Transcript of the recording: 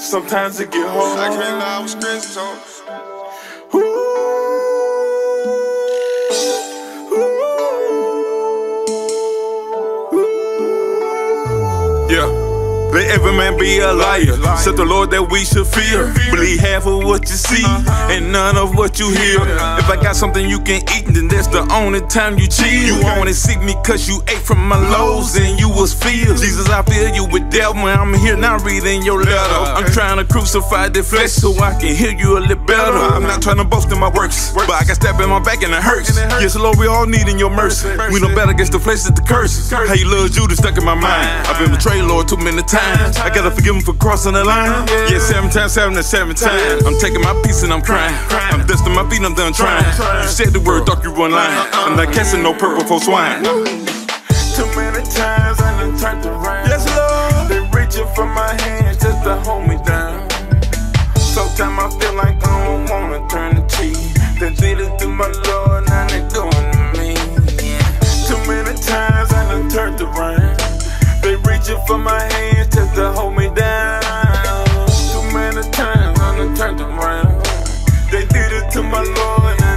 Sometimes it get hard. I can't lie, I was stressed on. Yeah. Let every man be a liar. Said the Lord that we should fear. Believe half of what you see and none of what you hear. If I got something you can eat, then that's the only time you cheat. You only seek me cause you ate from my lows and you was filled. Jesus, I feel you with doubt when I'm here now reading your letter. I'm trying to crucify the flesh so I can hear you a little better. I'm not trying to boast in my works, but I got stabbed in my back and it hurts. Yes, Lord, we all need in your mercy. We know better against the flesh is the curse. How you love Judas stuck in my mind. I've been betrayed, Lord, too many times. I gotta forgive him for crossing the line. Yeah, 7 times, 7 and 7 times. I'm taking my piece and I'm crying. I'm dusting my feet, I'm done trying. You said the word, thought you run line. I'm not casting no purple for swine. Too many times I done turned around. Yes, Lord. They reaching for my hands just to hold me down. Sometimes I feel like I don't wanna turn the key. They did it to my Lord, now they doing to me. Too many times I done turned around. They reaching for my hands just to hold me down. Too many times I done turned around. They did it to my Lord.